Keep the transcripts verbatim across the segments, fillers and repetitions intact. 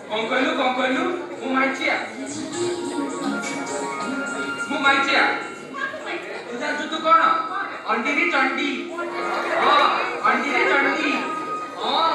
कौन कहलु कौन कहलु मु माइचिया मु माइचिया तुझा जुतु कौन अंडीरी चंडी हां अंडीरी चंडी हां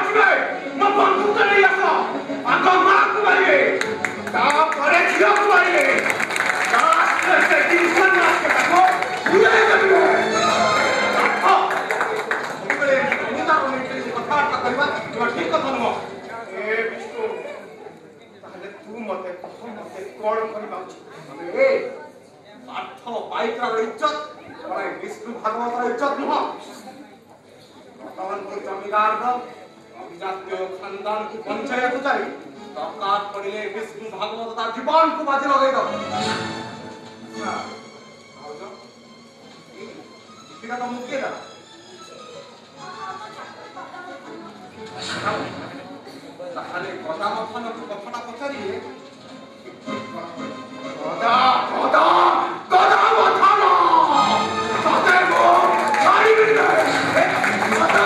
Stop! विष्णु भागवत इज्जत नुह वर्तमान जमीदार अभिजातीय खानदान को पंचायत जाई दरकार पड़े विष्णु भागवत तार जीवन को बाजी लगे दो तो मुख्य ताहले गदा मथन को कथटा पचारिए गदा गदा गदा मथन सते को छाड़ी बिना गदा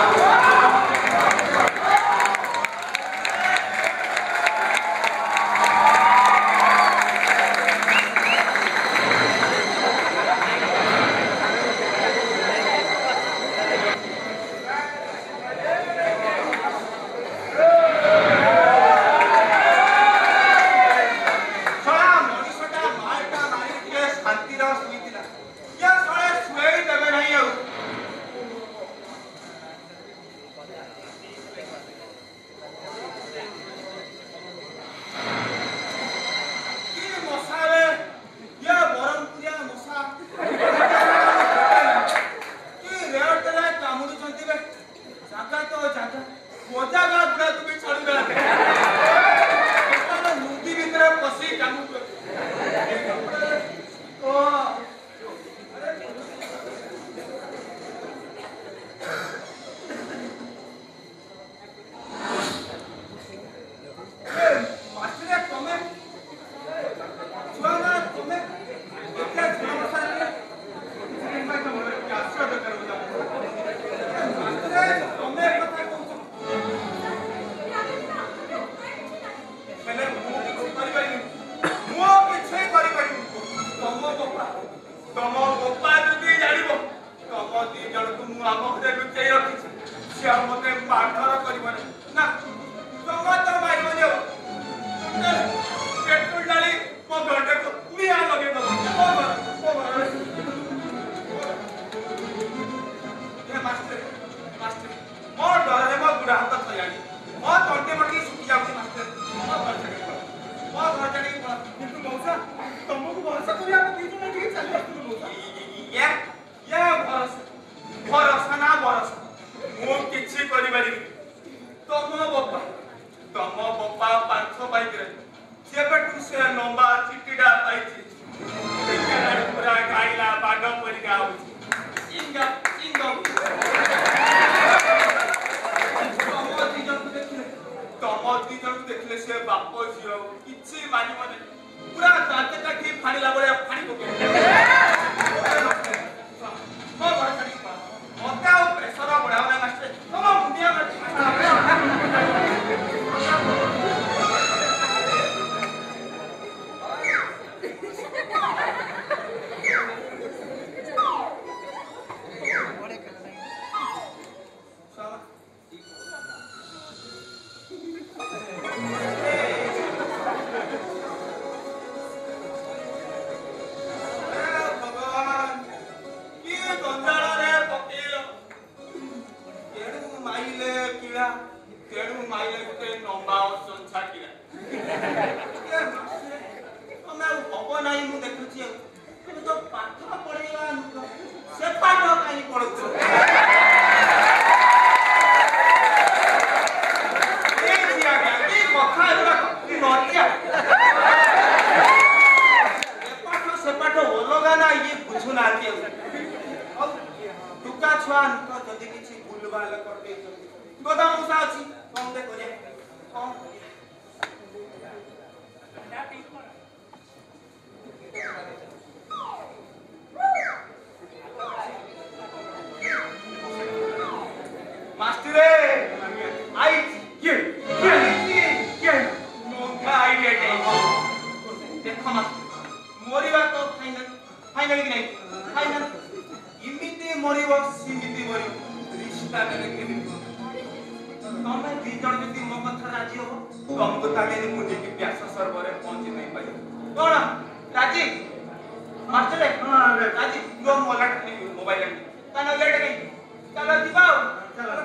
काजी मास्टर है हां काजी यो मोबाइल मोबाइल तना लेट गई चलो दिखाओ चलो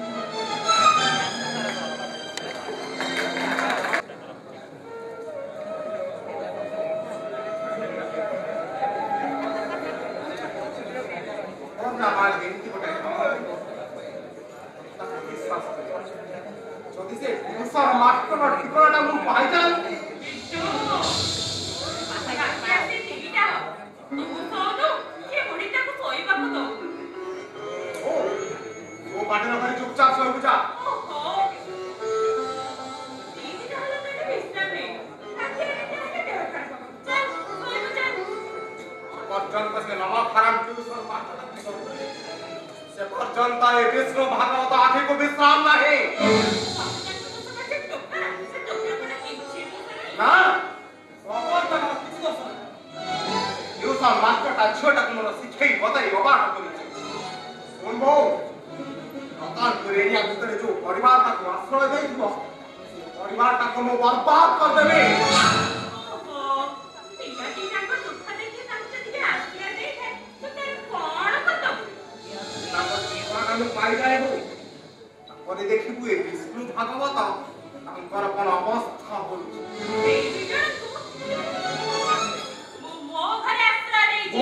और ना मार गई की बताई যদি সে মুসার মাস্টার ঠিকানাটা মু পাই যাই বিষ্ণু মাথা কাছে টিভিটা তু সোনু কে বুড়িটাକୁ ଶୋଇବାକୁ ଦଉ ও ও পাটে না করে চুপচাপ শোইবু যা ଓହୋ টিভিটা হলো মানে বিশ্রাম নেই রাতে রাতে দেহ খারাপ চল শୋଇବୁ চল পর্যন্ত সে নমা খারাপ টিউশন মাস্টার সে পর্যন্ত এই বিষ্ণু ভাগবত আখি কো বিশ্রাম নাহি না প্রবল তো কিছু দোষ না টিউশন মাস্টারটা ছোট কোনো শিখাই বতাই অবাক করেছে শুনবো নকাল করে এরিয়া ভিতরে যে পরিবারটাকে আশ্রয় দেইব পরিবারটাকে মো বরবাদ করে দেবে ଓହୋ ପିଲାଟି ତାଙ୍କ ଦୁଃଖ ଦେଖି ତାଙ୍କୁ ଟିକେ ଆଶ୍ରୟ ଦେଇଥାଏ ତୁ ତାର କଣ କରିଦବୁ ତାଙ୍କ ଜୀବନ ଆମେ ପାଇଯାଏ ତାପରେ ଦେଖିବୁ ଏ ବିଷ୍ଣୁ ଭାଗବତ ତାଙ୍କର କଣ ଅବସ୍ଥା ହଉଛି ଏଇ ବିଜୟକୁ ମୁଁ ମୋ ଘରେ ଆଶ୍ରୟ ଦେଇଛି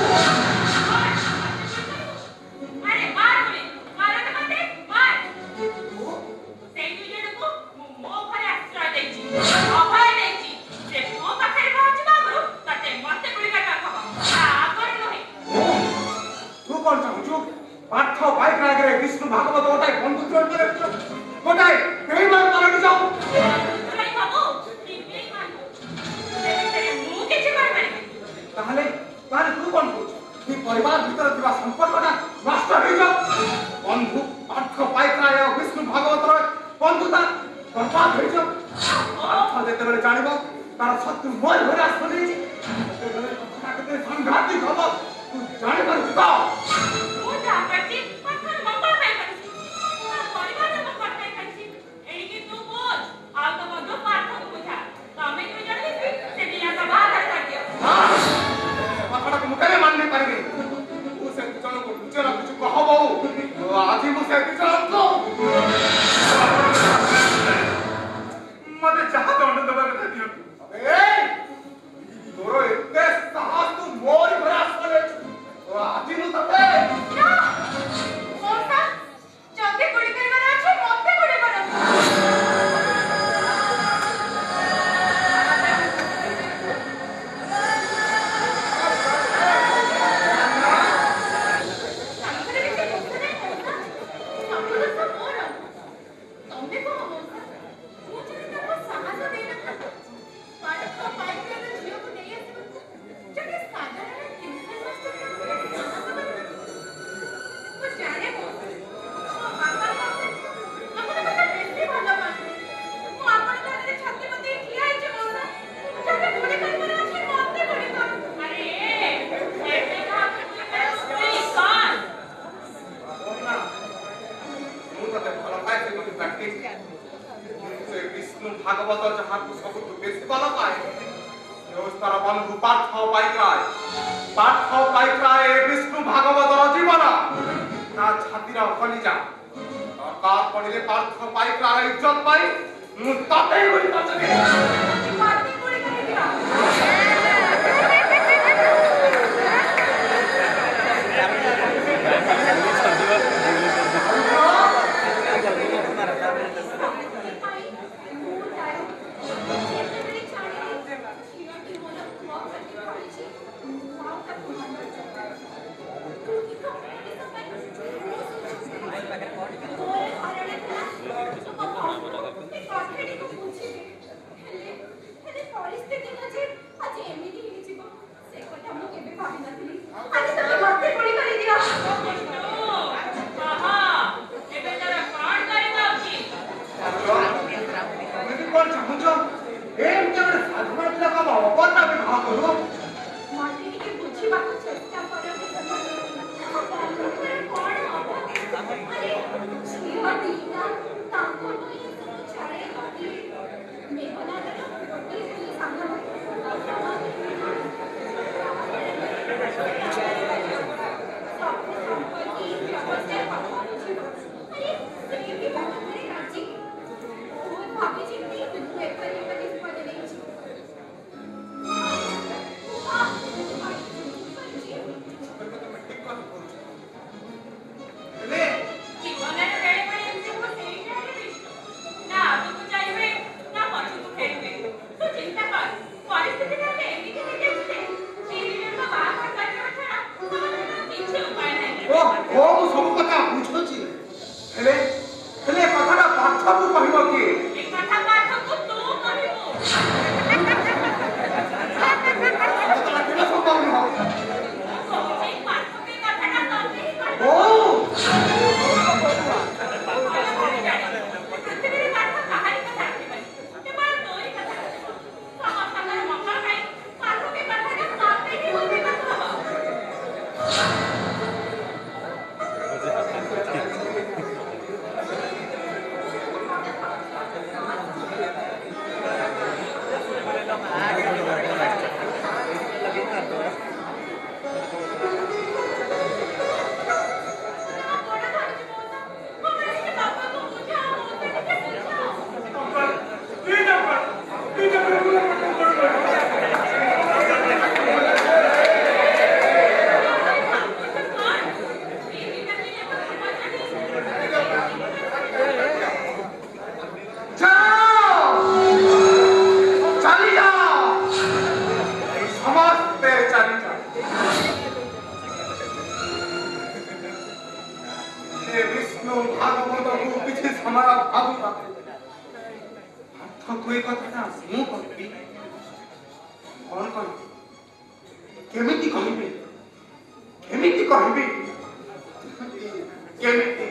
ଆରେ ମାର ଗୁଳି ମାରଟେ ମତେ ମାର ସେଇ ବିଜୟକୁ ମୁଁ ମୋ ଘରେ ଆଶ୍ରୟ ଦେଇଛି ଅଭୟ ଦେଇଛି ସେ ମୋ ପାଖରେ ପହଞ୍ଚିବା ଆଗରୁ ତତେ ମତେ ଗୁଳି କାଟିବାକୁ ହବ ତା ଆଗରୁ ନୁହେଁ ତୁ କଣ ଚାହୁଁଛୁ ପାଠ ପାଇକ ଆଗରେ ବିଷ୍ଣୁ ଭାଗବତ ଗୋଟାଏ ବନ୍ଧୁ ଚୋର করে গোটায় বেঈমান পালটি যাও তুই বাবু তুই বেঈমান তেরে মুখ কিছু করবে তাহলে তাহলে তুই কোন করছিস তুই পরিবার ভিতরে দিবা সম্পর্কটা নষ্ট হয়ে যাও বন্ধু পাঠ পাইকরায় বিষ্ণু ভাগবতর বন্ধুতা বরবাদ হয়ে যাও পাঠ যেতেবেলে জানিব তার শত্রু মই ঘরে আসবে সেতেবেলে কথাটাকে সাংঘাতিক হব তুই জানিপারুছ তো ମୁଁ ଯାହା କରିଛି ପାଠର ମଙ୍ଗଳ ପାଇଁ କରିଛି ପରିବାର ମଙ୍ଗଳ ପାଇଁ କରିଛି ଏଣିକି ତୁ ବୁଝ ଆଉ ତ ବନ୍ଧୁ ପାଠକୁ ବୁଝା ତମେ ଦୁଇ ଜଣ ମିଶି ସେ ଦିଆଙ୍କ ବାହାଘର କରିଦିଅ কথাটাকে ମୁଁ କେବେ ମାନି ପାରିବି ତୁ ସେ ଜଣକୁ ନିଜର କିଛି କହବ ଆଜି ମୁଁ ସେ ଜଣକୁ ମତେ ଯାହା ଦଣ୍ଡ ଦେବା କଥା ଦିଅନ୍ତୁ ଏ ତୋର ଏତେ ସାହସ ତୁ ମୋରି ଘରେ ଆସିଲେ ଆଜି ମୁଁ ତତେ ମଉସା ଯଦି ଗୁଳି କରିବାର ଅଛି ମତେ ଗୁଳି କର ভাগবত যাহাକୁ ସବୁଠୁ ବେଶୀ ଭଲ ପାଏ ତାର ବନ୍ଧୁ ପାଠ ପାଇକ୍ରାୟ ପାଠ ପାଇକ୍ରାୟ ବିଷ୍ଣୁ ଭାଗବତର ଜୀବନ ତା ଛାତିର କଲିଜା ଦରକାର ପଡ଼ିଲେ ପାଠ ପାଇକ୍ରାୟ ଇଜ୍ଜତ ପାଇଁ ମୁଁ ତତେ ଗୁଳି କରିଦେବି ମତେ ଗୁଳି କରିଦିଅ कथा मु कहबी कौन कौन केमिति कहबी केमिति कहबी केमिति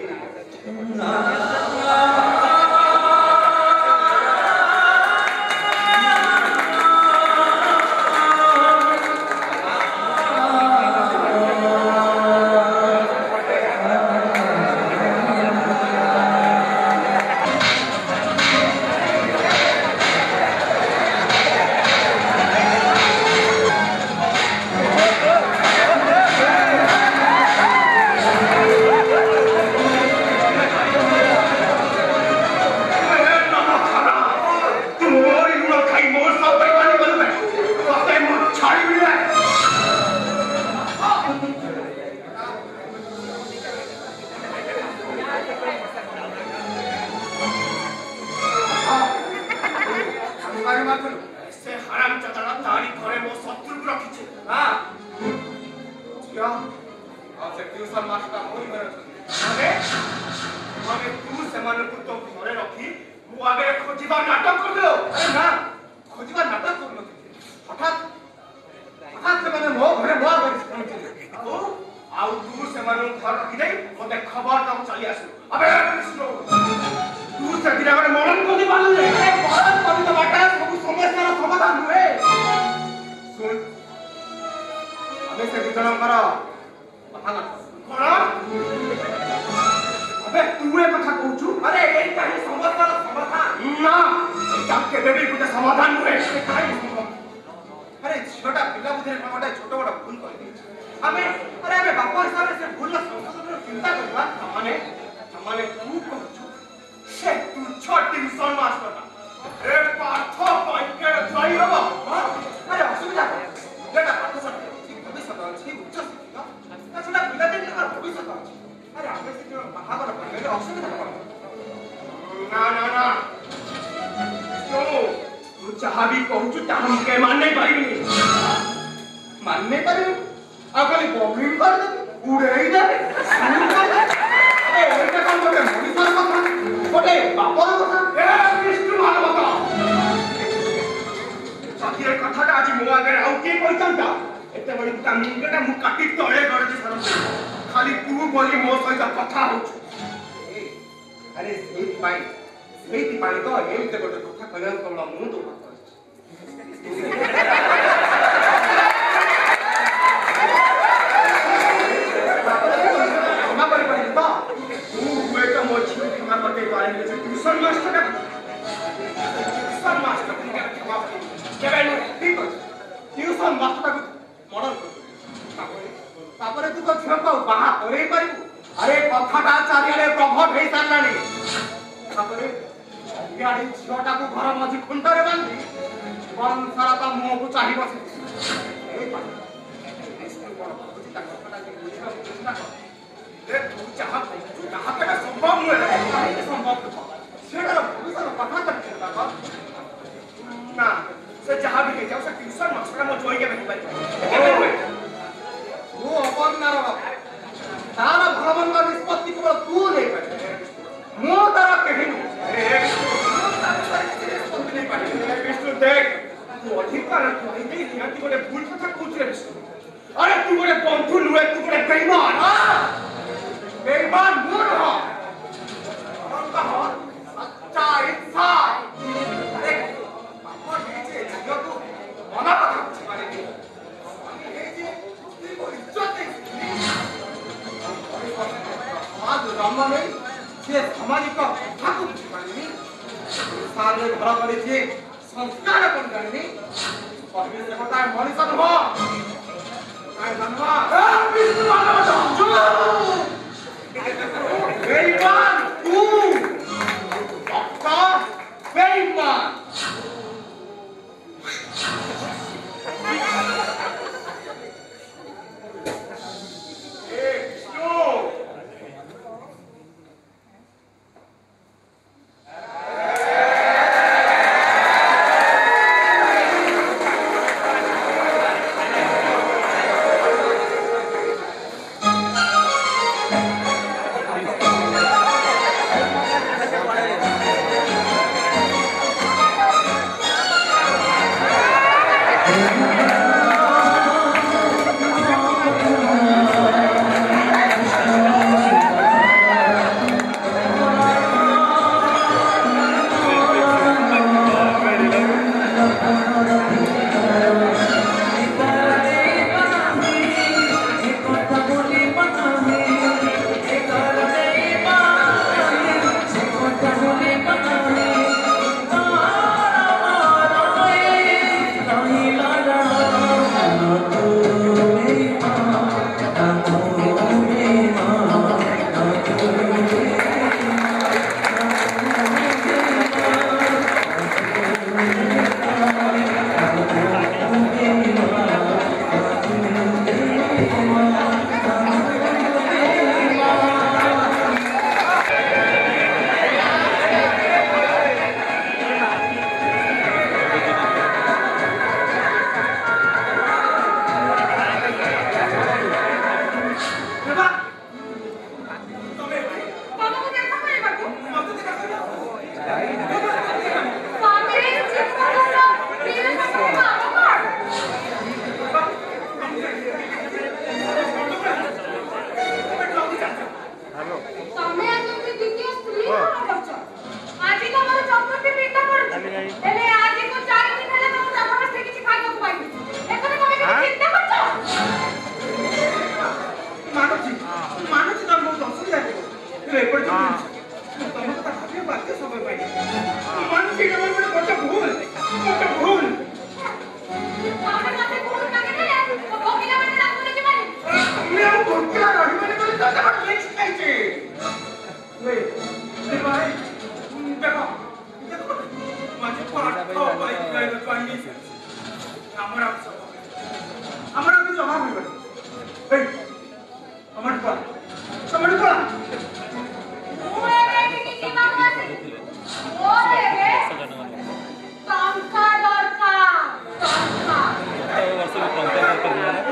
पाइक्राय चंडी हमरा हमरा भी जमा में बन ए हमर पर समझ पड़ा ओए रे की बात है ओ रे कांका डरका कांका वर्ष में कांका कर दिया ना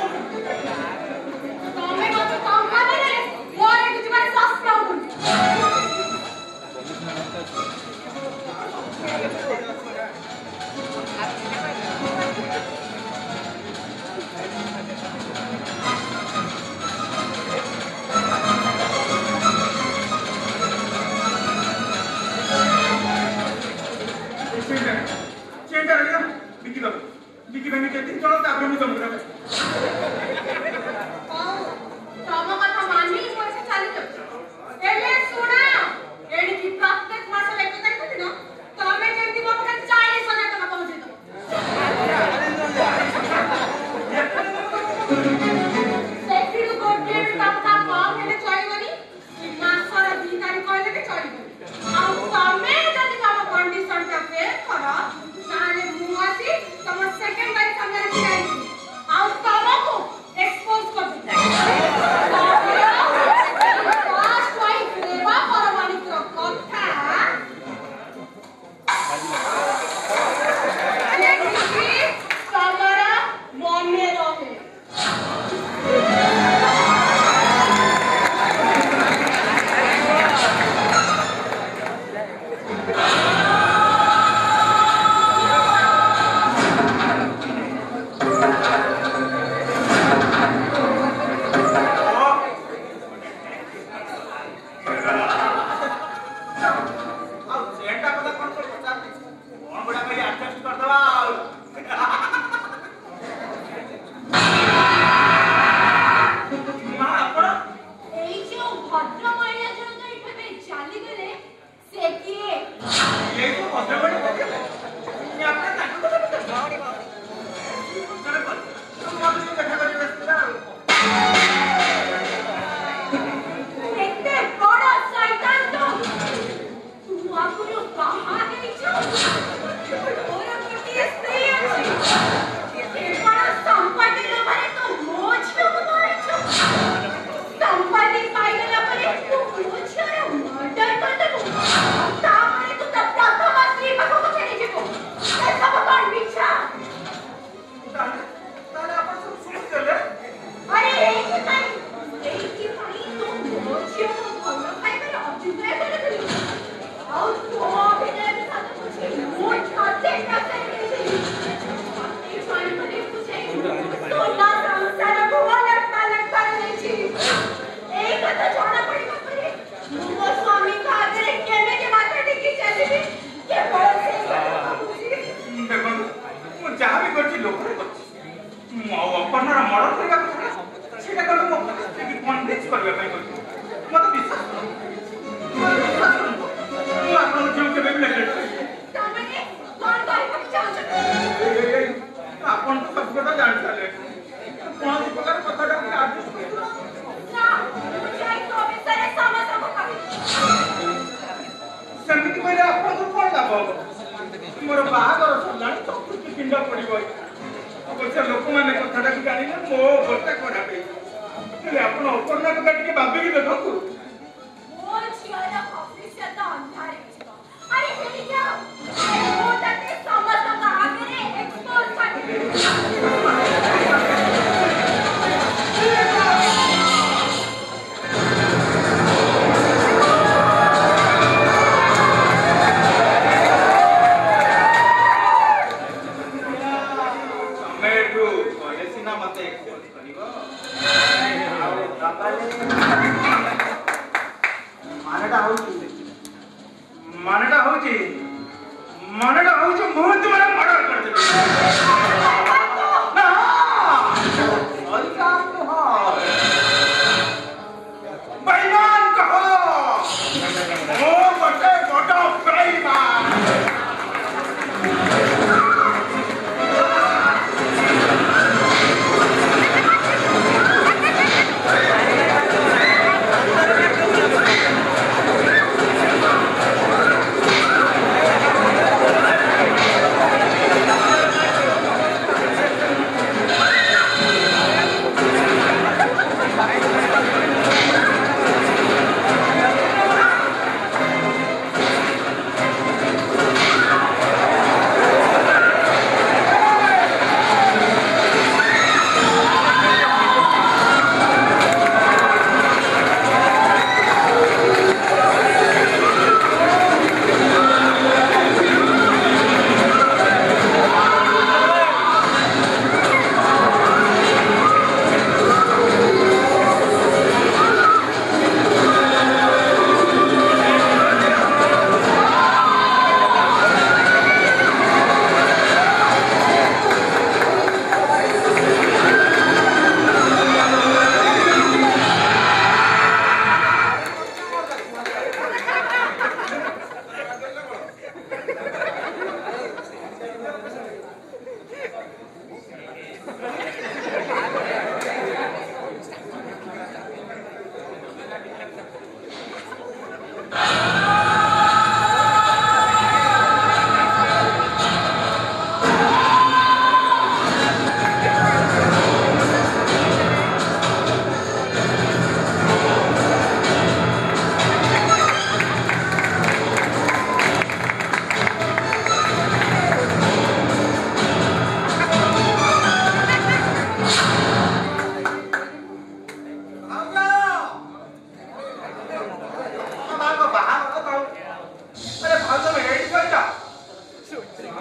तमे को कांका ने और एक तुम्हारे सास क्या हो बिकी बहनी कहती चलो ताकि मुझे मुझे तम कथा मानी पैसा चाली जाऊ एले सुना एडी की प्रत्येक मास एक तारीख दिन तमे जेंती मो पका चालीस हजार टका पहुंचे दो सेठिरु गोटे टका कम हेले चलिबनी मासर दो तारीख कहले के चलिबनी आ तमे जदी काम कंडीशन पे फेर करा ताले मुआसी तम सेकंड बाइक सामने छिड़ाई आ तमको एक्सपोज कर देता लास्ट वाइफ लेवा परमाणिक रो कथा अरे किसी तमरा मने रहे Thank you.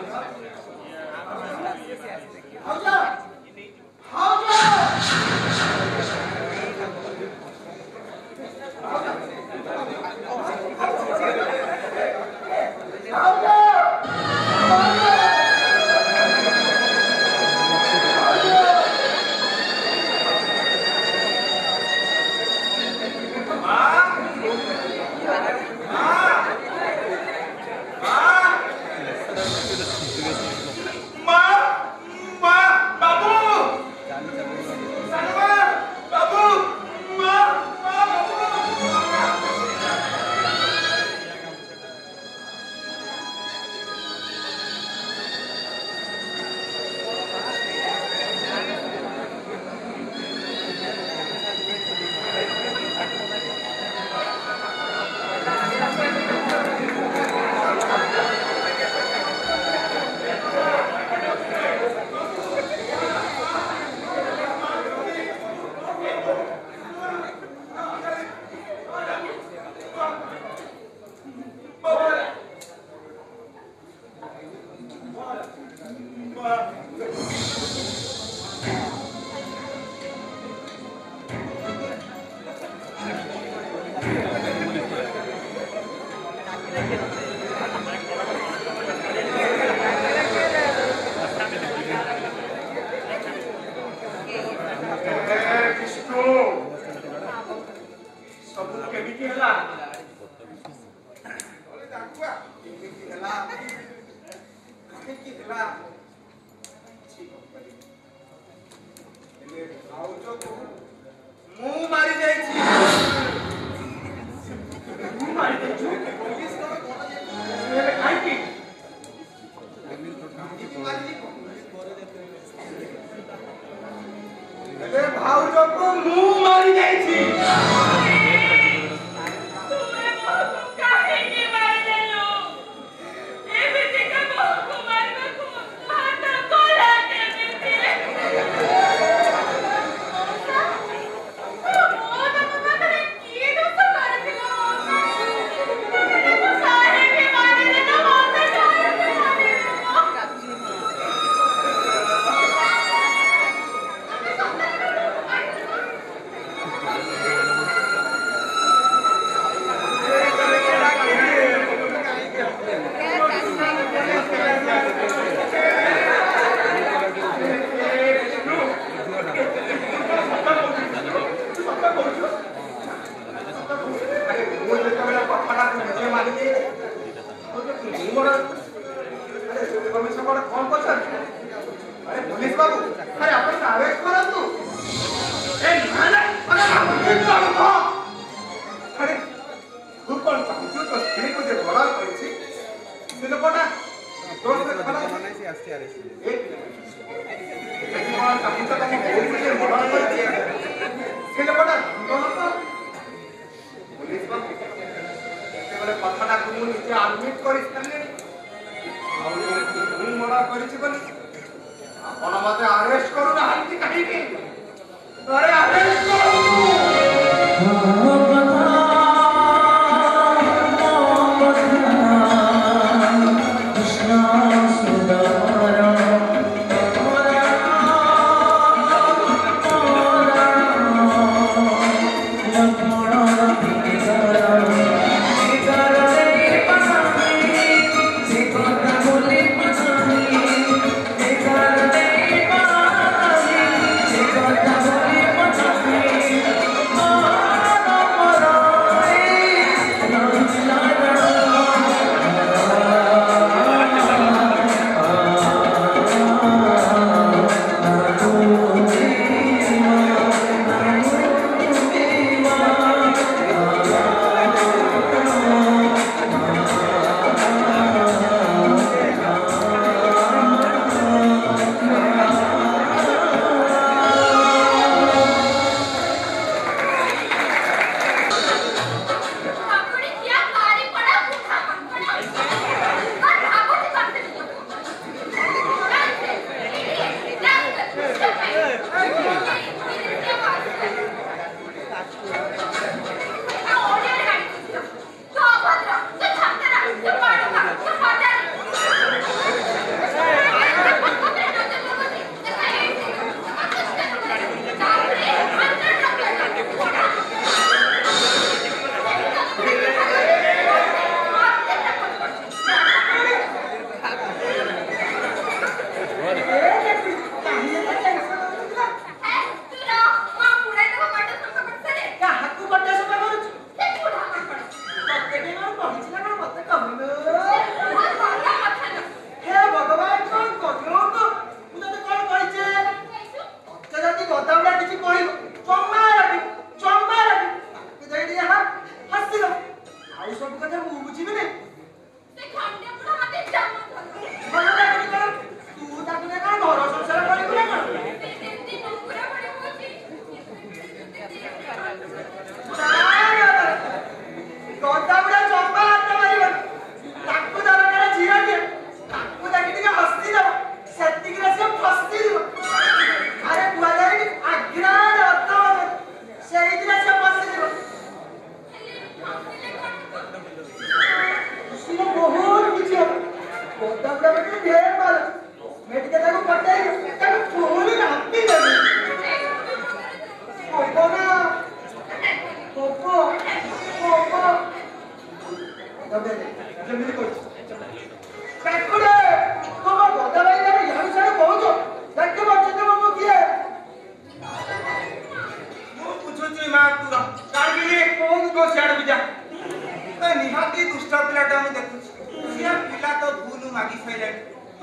Oh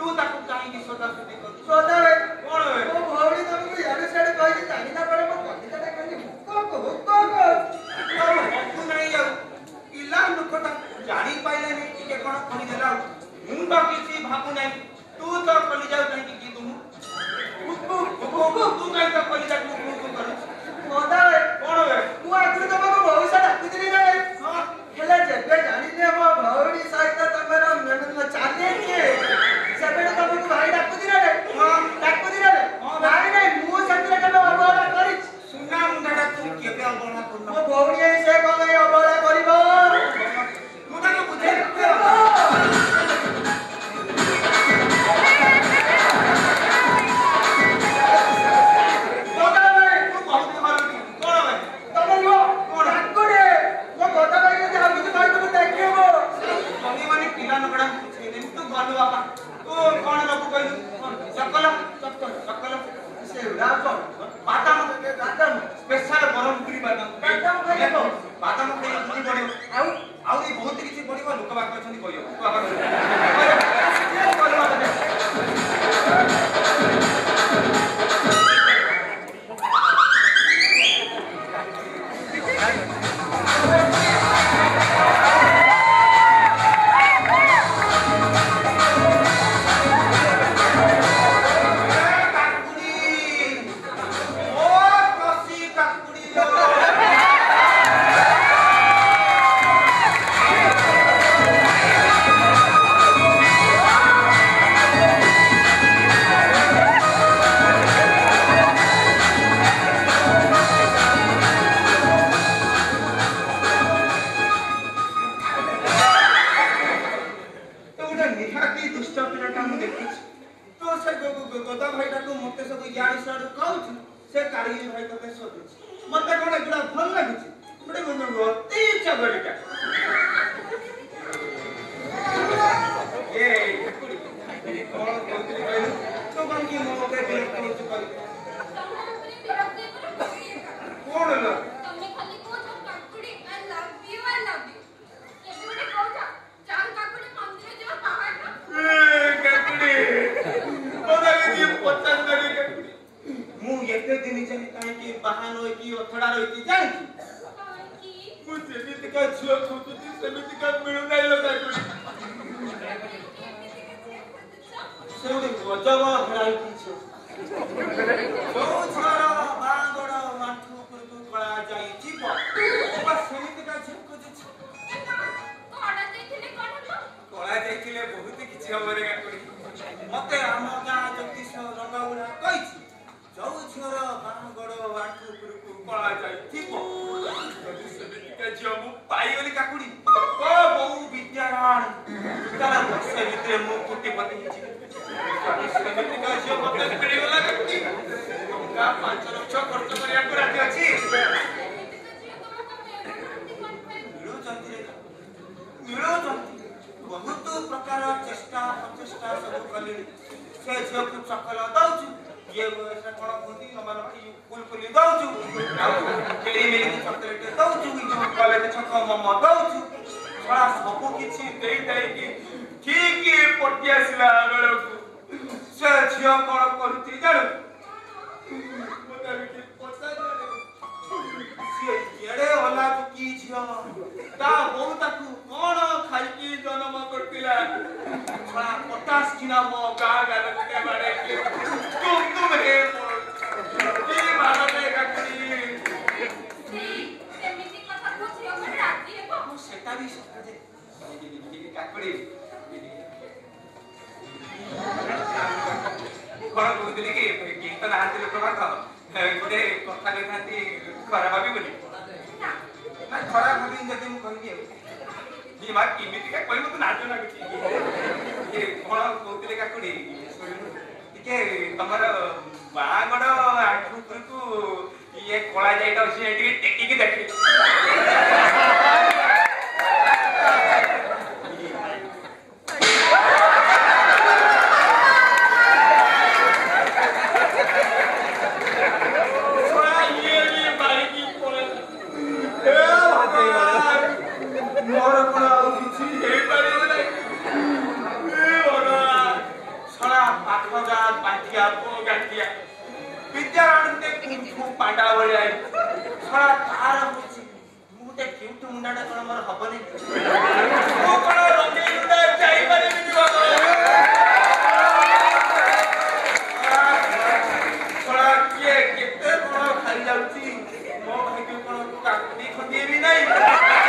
तू ताकू काहे सदा सुदी कर सदा रे कोन है ओ भौणी तुमको याडे साडे कहि जानि ना पड़े मो कविता टा खाली हुक्को को हुक्को को तू नहीं जाऊ इला लुकटा जानी पाइला नहीं टिके कोन कहि देला मुंडा किसी भाबू नहीं तू तो कहि जाऊ नहीं कि तुम हुक्को हुक्को तू नहीं तो कहि जा तू तू कर सदा रे कोन है तू आगु तुमको बहुत सारा डाकुदिनी रे हां हेला जबे जानि ने मो भौणी सहित तमरा मन चाले के सबे तुमको भाई डाकुदिनी रे हां डाकुदिनी रे भाई नहीं मु सतरे के अबोला करी सुना मुंडा तू केबे अबोला करना मो भौणी से कोन अबोला करिबो मुंडा को बुझे पाखगा बांधिया को गांधिया विद्यारायण के कुठू पांडा भले आई थोड़ा तार होची मुते क्यूट मुंडाटा कोन मोर हबनी को कोन रंगे मुंडा जाई पारे बिनी बाबा थोड़ा के केते कोन खाई जाउची मो भाई के कोन काटी खंदी भी नहीं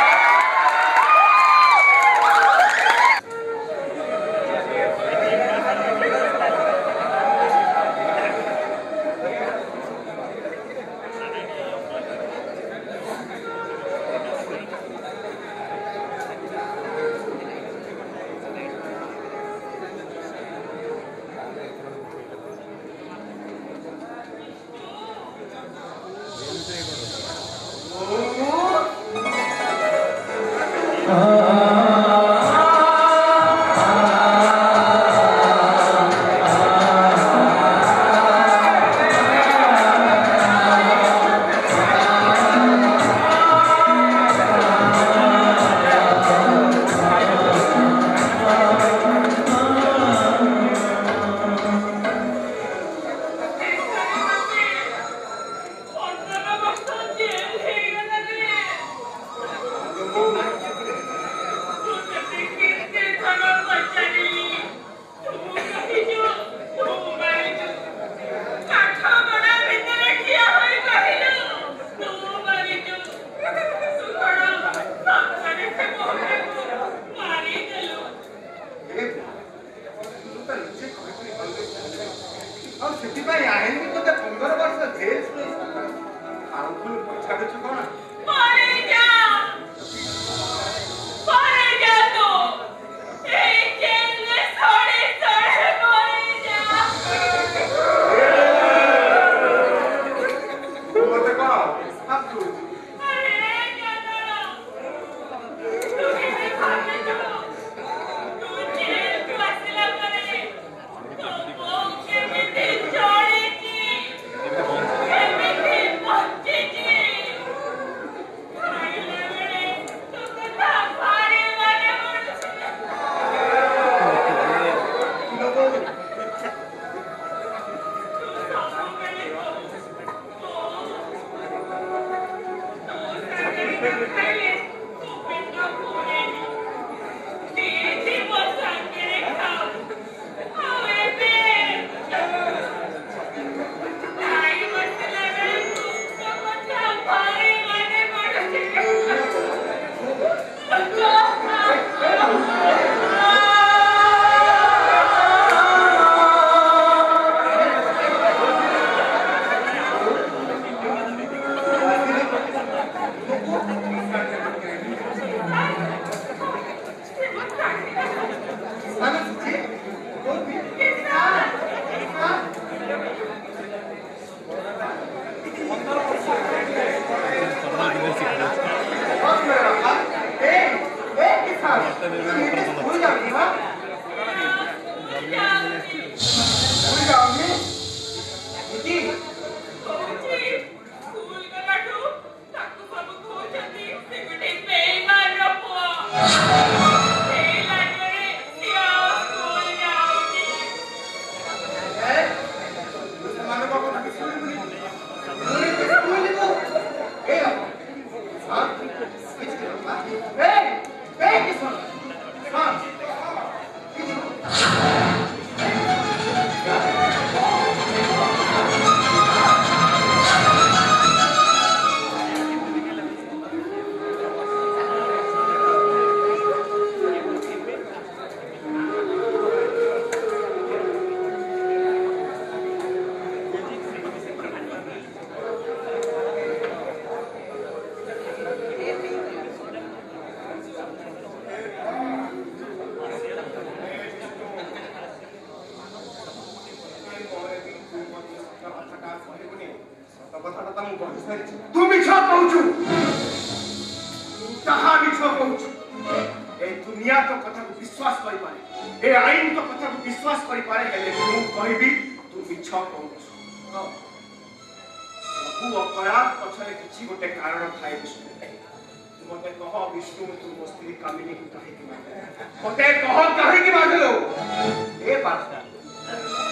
विष्णु तुम स्त्री कामिनी को कहे कि मार मते कहो कहे कि मार लो ए पार्था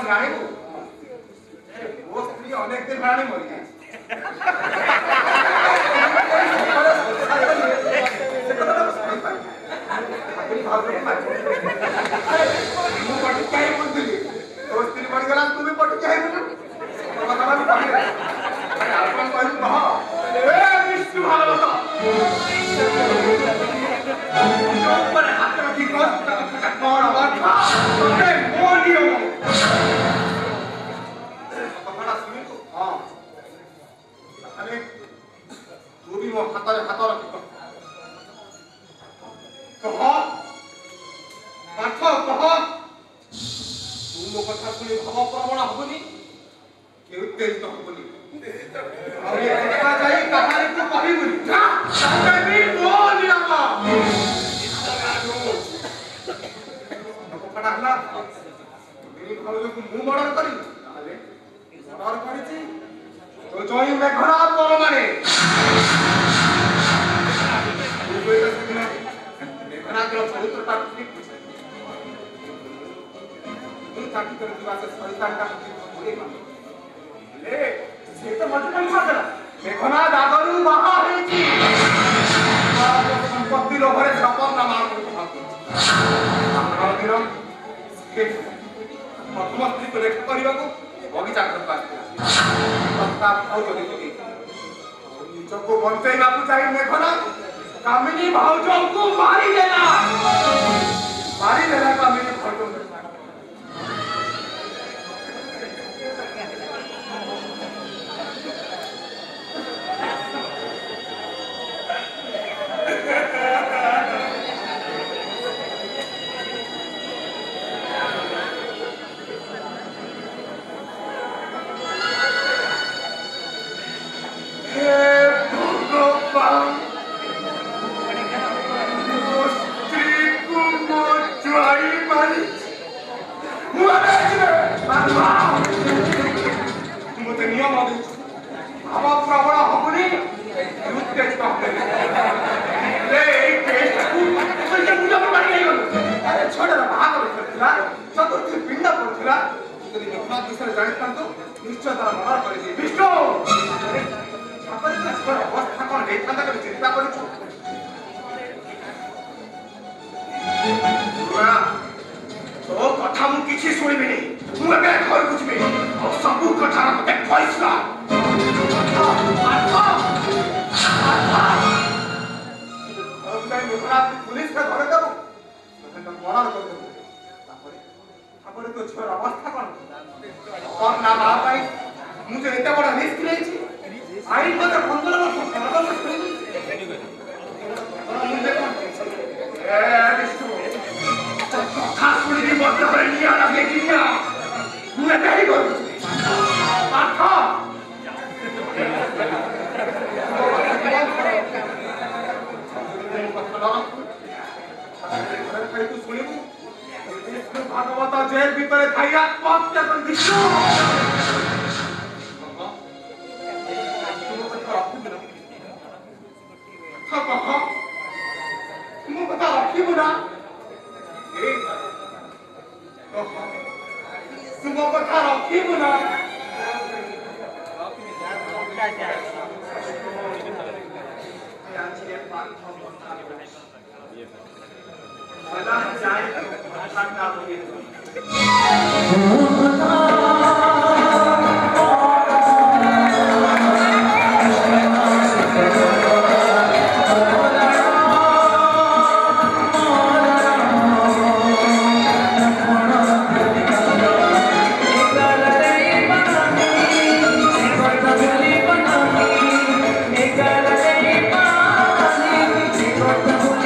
जाने को वो स्त्री अनेक दिन बनाने मरी गई ମୁଁ ପଟି କାଇ ବୁଝିଲି ତୋ ସ୍ତ୍ରୀ ମରି ଗଲା ତୁ ବି ପଟି କାଇ ବୁଝୁ କଥା ବି କହିଲେ ଆରେ ଆପଣ କହିଲୁ କହ ଏ ବିଷ୍ଣୁ ଭାଗବତ ଉପରେ ହାତ ରଖି କଣ ବାଧା ତତେ ମୋ ନିୟମ କଥାଟା ଶୁଣିଲୁ ହଁ ତାହେଲେ ତୁ ବି ମୋ ହାତରେ ହାତ ରଖି କହ କହ ପାଠ କହ ତୁ ମୋ କଥା ଶୁଣି ଭାବ ପ୍ରବଣ ହବୁନି କେଉ ଉତ୍ତେଜିତ ହବୁନି ଆଉ ଏକା ଯାଇ କାହାରିକୁ କହିବୁନି ଯା ତତେ ବି ମୋ ନିୟମ କଥାଟା ହେଲା ଏଇ ଭାଉଜକୁ ମୁଁ ମର୍ଡର କରିବି ତାହେଲେ ମର୍ଡର କରିଛି ତୋ ଜଇଁ ମେଘନା ପରମାଣି ତୁ କହିଲେ ସେଦିନ ମେଘନାଙ୍କର ଚରିତ୍ରଟା ଠିକ୍ ବୁଝେ ମୁଁ ଚାକି କରିଥିବା ସେ ଶୈତାନଟା ମୋତେ ହେଲେ ସେ ତ ମତେ ପାଇଁ କରିଦେଲା ମେଘନା ଦାଗରୁ ବାହା ହେଇଛି ସମ୍ପତ୍ତି ଲୋଭରେ ଶପଥନାମା କରୁଛି ଆମର ପ୍ରଥମ ସ୍ତ୍ରୀକୁ ଲେଖା କରିବାକୁ ବଗିଚା ଘରକୁ ଆସିଥିଲା ନିଜକୁ ବଞ୍ଚେଇବାକୁ ଯାଇ ମେଘନା କାମିନୀ ଭାଉଜଙ୍କୁ ମାରିଦେଲା ମାରିଦେଲା କାମିନୀ ଭାଉଜଙ୍କୁ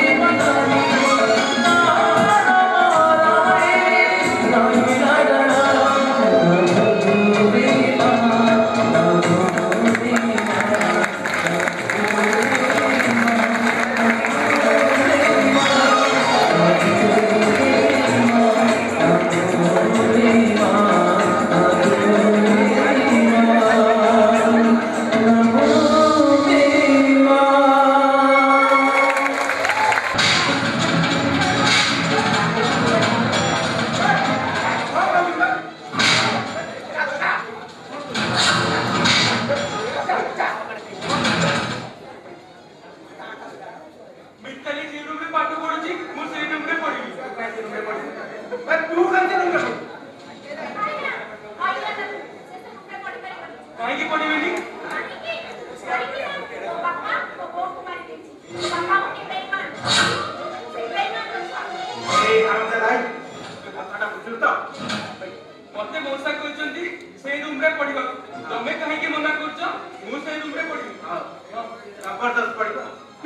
La मते मौसा कहचंती से रूम रे पड़िबा तमे काहे के मना करछ मु से रूम रे पड़िबी हां जबरदस्त पड़िबा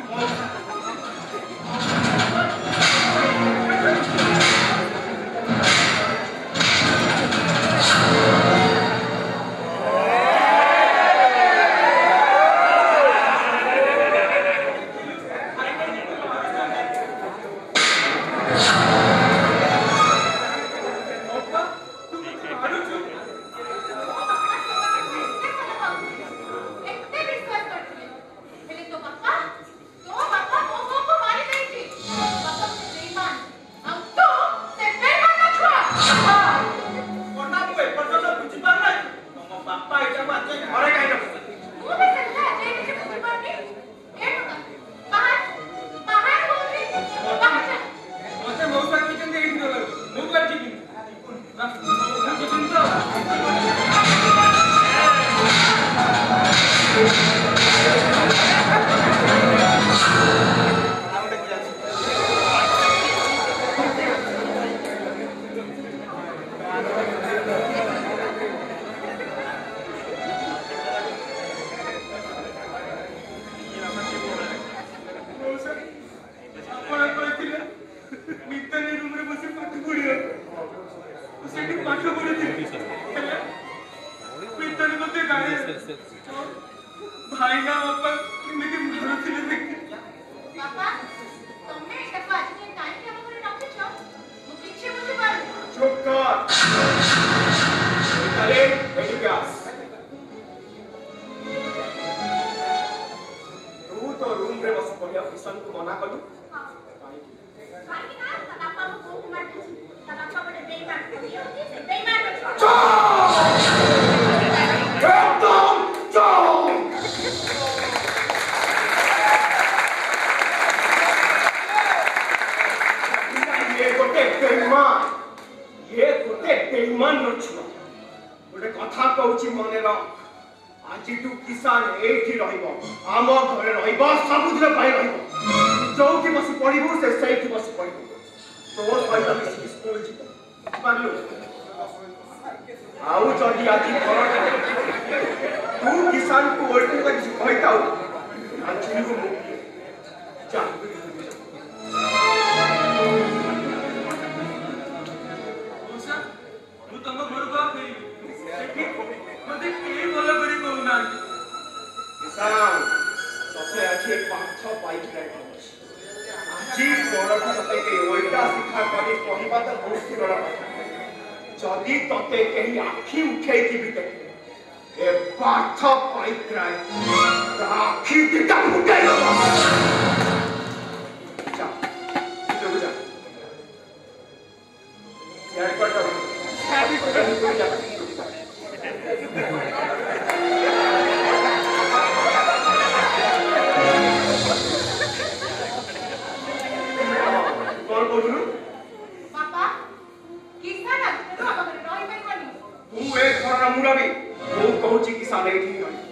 जदि तते कहीं आखी उठे की भी देखे ए पार्थ पाइक्राय आखी दिटा फुटे जा जो जा यार करता हैप्पी बर्थडे जा कौन बोल रहा पापा किसान तू एक मुरारी वो कहूची किसान एठी